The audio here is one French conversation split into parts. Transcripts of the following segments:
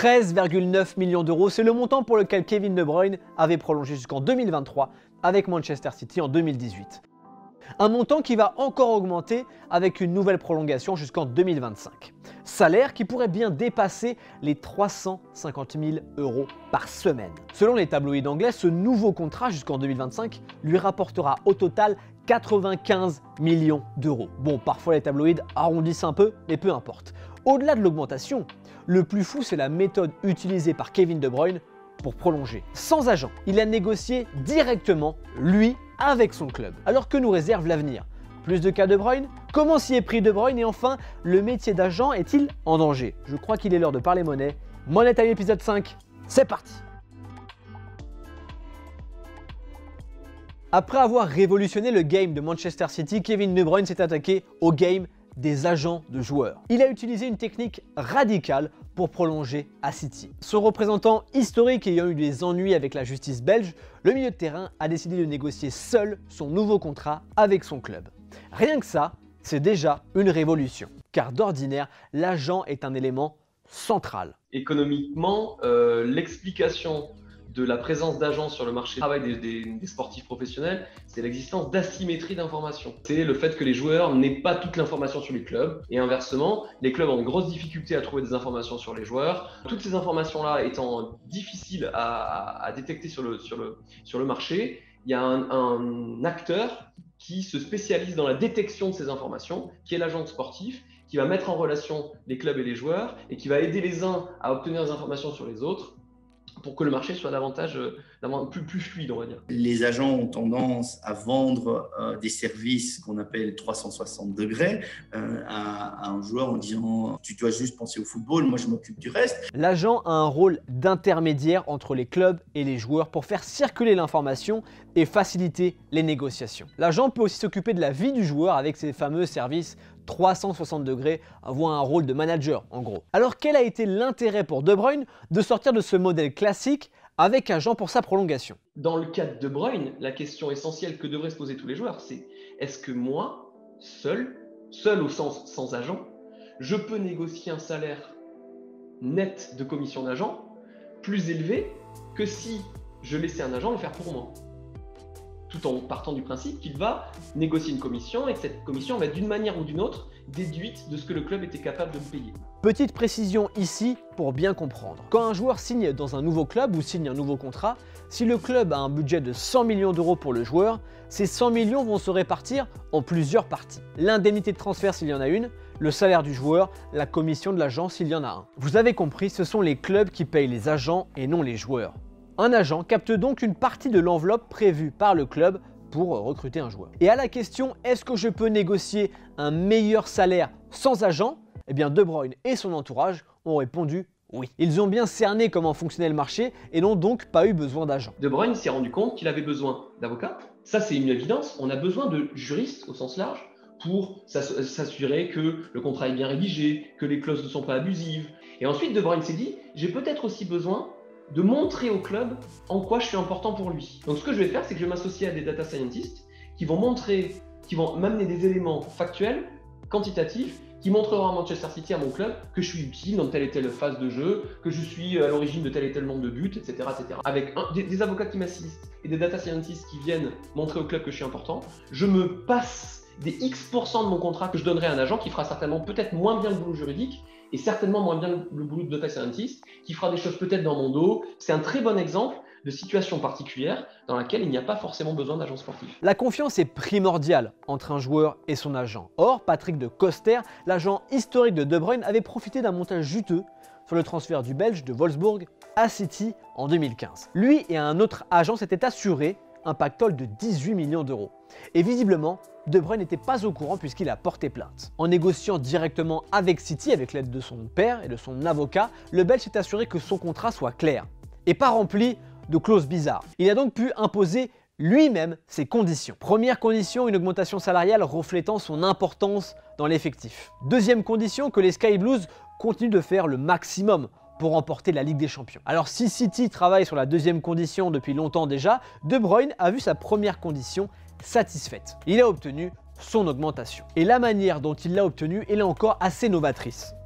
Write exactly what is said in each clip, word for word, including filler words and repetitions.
treize virgule neuf millions d'euros, c'est le montant pour lequel Kevin De Bruyne avait prolongé jusqu'en deux mille vingt-trois avec Manchester City en deux mille dix-huit. Un montant qui va encore augmenter avec une nouvelle prolongation jusqu'en deux mille vingt-cinq. Salaire qui pourrait bien dépasser les trois cent cinquante mille euros par semaine. Selon les tabloïds anglais, ce nouveau contrat jusqu'en deux mille vingt-cinq lui rapportera au total quatre-vingt-quinze millions d'euros. Bon, parfois les tabloïds arrondissent un peu, mais peu importe. Au-delà de l'augmentation, le plus fou, c'est la méthode utilisée par Kevin De Bruyne pour prolonger. Sans agent, il a négocié directement, lui, avec son club. Alors que nous réserve l'avenir? Plus de cas De Bruyne? Comment s'y est pris De Bruyne? Et enfin, le métier d'agent est-il en danger? Je crois qu'il est l'heure de parler monnaie. Money Time épisode cinq, c'est parti! Après avoir révolutionné le game de Manchester City, Kevin De Bruyne s'est attaqué au game des agents de joueurs. Il a utilisé une technique radicale pour prolonger à City. Son représentant historique ayant eu des ennuis avec la justice belge, le milieu de terrain a décidé de négocier seul son nouveau contrat avec son club. Rien que ça, c'est déjà une révolution. Car d'ordinaire, l'agent est un élément central. Économiquement, euh, l'explication de la présence d'agents sur le marché du travail des, des, des sportifs professionnels, c'est l'existence d'asymétrie d'information. C'est le fait que les joueurs n'aient pas toute l'information sur les clubs et inversement, les clubs ont une grosse difficulté à trouver des informations sur les joueurs. Toutes ces informations-là étant difficiles à, à, à détecter sur le, sur, le, sur le marché, il y a un, un acteur qui se spécialise dans la détection de ces informations, qui est l'agent sportif, qui va mettre en relation les clubs et les joueurs et qui va aider les uns à obtenir des informations sur les autres, pour que le marché soit davantage, davantage plus, plus fluide, on va dire. Les agents ont tendance à vendre euh, des services qu'on appelle trois cent soixante degrés euh, à, à un joueur en disant « tu dois juste penser au football, moi je m'occupe du reste ». L'agent a un rôle d'intermédiaire entre les clubs et les joueurs pour faire circuler l'information et faciliter les négociations. L'agent peut aussi s'occuper de la vie du joueur avec ses fameux services trois cent soixante degrés, avoir un rôle de manager en gros. Alors quel a été l'intérêt pour De Bruyne de sortir de ce modèle classique avec agent pour sa prolongation? Dans le cas de De Bruyne, la question essentielle que devraient se poser tous les joueurs, c'est est-ce que moi, seul, seul au sens sans agent, je peux négocier un salaire net de commission d'agent plus élevé que si je laissais un agent le faire pour moi? Tout en partant du principe qu'il va négocier une commission et que cette commission va d'une manière ou d'une autre déduite de ce que le club était capable de me payer. Petite précision ici pour bien comprendre. Quand un joueur signe dans un nouveau club ou signe un nouveau contrat, si le club a un budget de cent millions d'euros pour le joueur, ces cent millions vont se répartir en plusieurs parties. L'indemnité de transfert s'il y en a une, le salaire du joueur, la commission de l'agent s'il y en a un. Vous avez compris, ce sont les clubs qui payent les agents et non les joueurs. Un agent capte donc une partie de l'enveloppe prévue par le club pour recruter un joueur. Et à la question « est-ce que je peux négocier un meilleur salaire sans agent ?» Eh bien De Bruyne et son entourage ont répondu oui. Ils ont bien cerné comment fonctionnait le marché et n'ont donc pas eu besoin d'agents. De Bruyne s'est rendu compte qu'il avait besoin d'avocats. Ça c'est une évidence, on a besoin de juristes au sens large pour s'assurer que le contrat est bien rédigé, que les clauses ne sont pas abusives. Et ensuite De Bruyne s'est dit « j'ai peut-être aussi besoin de montrer au club en quoi je suis important pour lui. » Donc ce que je vais faire, c'est que je vais m'associer à des data scientists qui vont montrer, qui vont m'amener des éléments factuels, quantitatifs, qui montreront à Manchester City, à mon club, que je suis utile dans telle et telle phase de jeu, que je suis à l'origine de tel et tel nombre de buts, et cetera et cetera. Avec un, des, des avocats qui m'assistent et des data scientists qui viennent montrer au club que je suis important, je me passe des X pour cent de mon contrat que je donnerai à un agent qui fera certainement peut-être moins bien le boulot juridique et certainement moins bien le boulot de data scientist, qui fera des choses peut-être dans mon dos. C'est un très bon exemple de situation particulière dans laquelle il n'y a pas forcément besoin d'agent sportif. La confiance est primordiale entre un joueur et son agent. Or, Patrick de Coster, l'agent historique de De Bruyne, avait profité d'un montage juteux sur le transfert du Belge de Wolfsburg à City en deux mille quinze. Lui et un autre agent s'étaient assurés un pactole de dix-huit millions d'euros. Et visiblement, De Bruyne n'était pas au courant puisqu'il a porté plainte. En négociant directement avec City, avec l'aide de son père et de son avocat, le Belge s'est assuré que son contrat soit clair et pas rempli de clauses bizarres. Il a donc pu imposer lui-même ses conditions. Première condition, une augmentation salariale reflétant son importance dans l'effectif. Deuxième condition, que les Sky Blues continuent de faire le maximum pour remporter la Ligue des Champions. Alors si City travaille sur la deuxième condition depuis longtemps déjà, De Bruyne a vu sa première condition satisfaite. Il a obtenu son augmentation. Et la manière dont il l'a obtenue est là encore assez novatrice.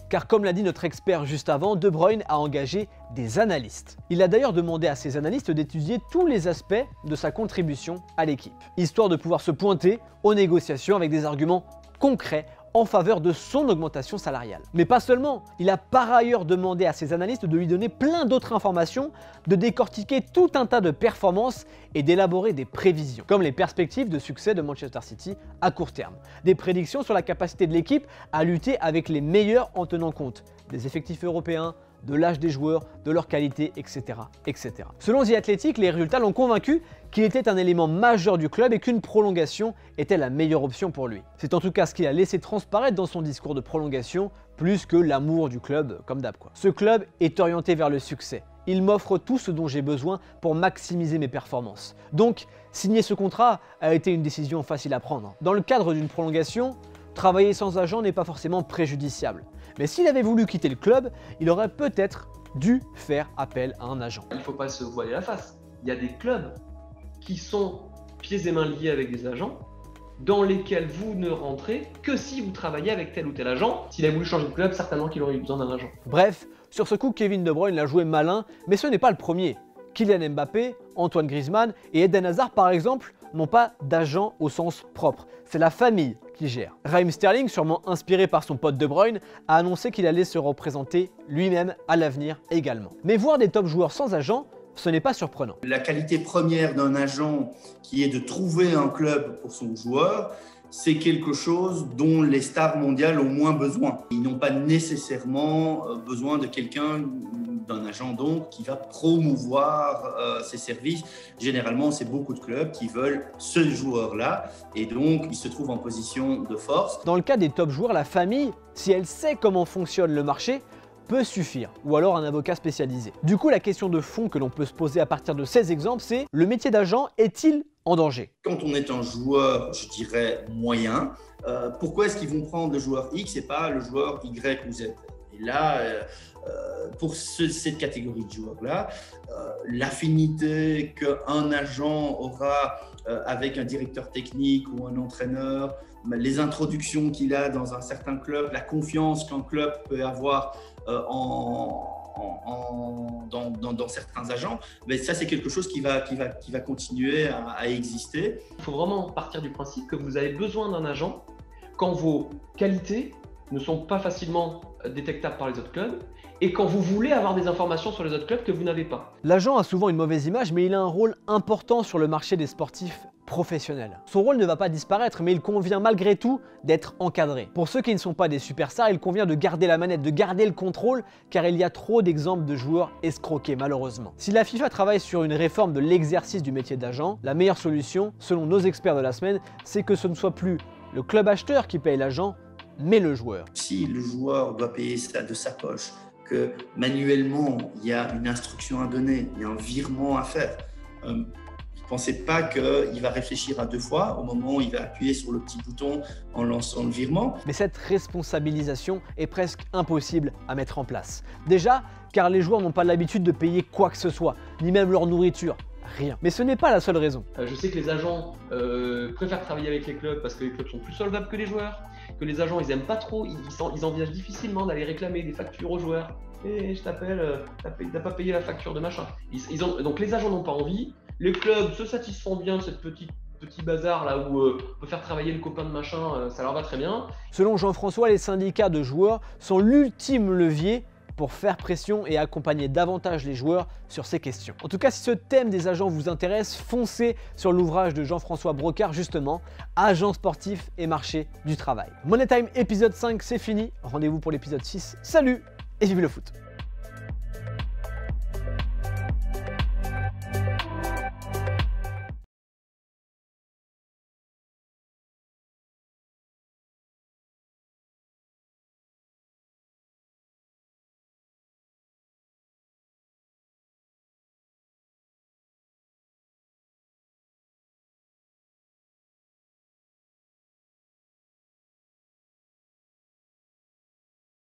car comme l'a dit notre expert juste avant, De Bruyne a engagé des analystes. Il a d'ailleurs demandé à ces analystes d'étudier tous les aspects de sa contribution à l'équipe, histoire de pouvoir se pointer aux négociations avec des arguments concrets en faveur de son augmentation salariale. Mais pas seulement, il a par ailleurs demandé à ses analystes de lui donner plein d'autres informations, de décortiquer tout un tas de performances et d'élaborer des prévisions, comme les perspectives de succès de Manchester City à court terme, des prédictions sur la capacité de l'équipe à lutter avec les meilleurs en tenant compte des effectifs européens, de l'âge des joueurs, de leur qualité, et cetera, et cetera. Selon The Athletic, les résultats l'ont convaincu qu'il était un élément majeur du club et qu'une prolongation était la meilleure option pour lui. C'est en tout cas ce qu'il a laissé transparaître dans son discours de prolongation, plus que l'amour du club comme d'hab quoi. Ce club est orienté vers le succès. Il m'offre tout ce dont j'ai besoin pour maximiser mes performances. Donc, signer ce contrat a été une décision facile à prendre. Dans le cadre d'une prolongation, travailler sans agent n'est pas forcément préjudiciable. Mais s'il avait voulu quitter le club, il aurait peut-être dû faire appel à un agent. Il ne faut pas se voiler la face. Il y a des clubs qui sont pieds et mains liés avec des agents, dans lesquels vous ne rentrez que si vous travaillez avec tel ou tel agent. S'il avait voulu changer de club, certainement qu'il aurait eu besoin d'un agent. Bref, sur ce coup, Kevin De Bruyne l'a joué malin, mais ce n'est pas le premier. Kylian Mbappé, Antoine Griezmann et Eden Hazard par exemple n'ont pas d'agent au sens propre. C'est la famille qui gère. Raheem Sterling, sûrement inspiré par son pote De Bruyne, a annoncé qu'il allait se représenter lui-même à l'avenir également. Mais voir des top joueurs sans agent, ce n'est pas surprenant. La qualité première d'un agent qui est de trouver un club pour son joueur, c'est quelque chose dont les stars mondiales ont moins besoin. Ils n'ont pas nécessairement besoin de quelqu'un, d'un agent donc, qui va promouvoir euh, ses services. Généralement, c'est beaucoup de clubs qui veulent ce joueur-là et donc ils se trouvent en position de force. Dans le cas des top joueurs, la famille, si elle sait comment fonctionne le marché, peut suffire, ou alors un avocat spécialisé. Du coup, la question de fond que l'on peut se poser à partir de ces exemples, c'est le métier d'agent est-il en danger? Quand on est un joueur, je dirais, moyen, euh, pourquoi est-ce qu'ils vont prendre le joueur X et pas le joueur Y ou Z? Et là, euh, pour ce, cette catégorie de joueurs-là, euh, l'affinité qu'un agent aura euh, avec un directeur technique ou un entraîneur, les introductions qu'il a dans un certain club, la confiance qu'un club peut avoir euh, en, en, en, dans, dans, dans certains agents, mais ça c'est quelque chose qui va, qui va, qui va continuer à, à exister. Il faut vraiment partir du principe que vous avez besoin d'un agent quand vos qualités ne sont pas facilement détectables par les autres clubs et quand vous voulez avoir des informations sur les autres clubs que vous n'avez pas. L'agent a souvent une mauvaise image, mais il a un rôle important sur le marché des sportifs professionnels. Son rôle ne va pas disparaître, mais il convient malgré tout d'être encadré. Pour ceux qui ne sont pas des superstars, il convient de garder la manette, de garder le contrôle, car il y a trop d'exemples de joueurs escroqués malheureusement. Si la FIFA travaille sur une réforme de l'exercice du métier d'agent, la meilleure solution, selon nos experts de la semaine, c'est que ce ne soit plus le club acheteur qui paye l'agent, mais le joueur. Si le joueur doit payer ça de sa poche, que manuellement il y a une instruction à donner, il y a un virement à faire, euh, ne pensez pas qu'il va réfléchir à deux fois au moment où il va appuyer sur le petit bouton en lançant le virement. Mais cette responsabilisation est presque impossible à mettre en place. Déjà, car les joueurs n'ont pas l'habitude de payer quoi que ce soit, ni même leur nourriture. Rien. Mais ce n'est pas la seule raison. Euh, je sais que les agents euh, préfèrent travailler avec les clubs parce que les clubs sont plus solvables que les joueurs, que les agents ils aiment pas trop, ils, ils envisagent difficilement d'aller réclamer des factures aux joueurs. Et je t'appelle, euh, t'as pas payé la facture de machin. Ils, ils ont, donc les agents n'ont pas envie, les clubs se satisfont bien de cette petite petit bazar là où euh, on peut faire travailler le copain de machin, euh, ça leur va très bien. Selon Jean-François, les syndicats de joueurs sont l'ultime levier pour faire pression et accompagner davantage les joueurs sur ces questions. En tout cas, si ce thème des agents vous intéresse, foncez sur l'ouvrage de Jean-François Brocard, justement, Agents sportifs et marché du travail. Money Time épisode cinq, c'est fini. Rendez-vous pour l'épisode six. Salut et vive le foot!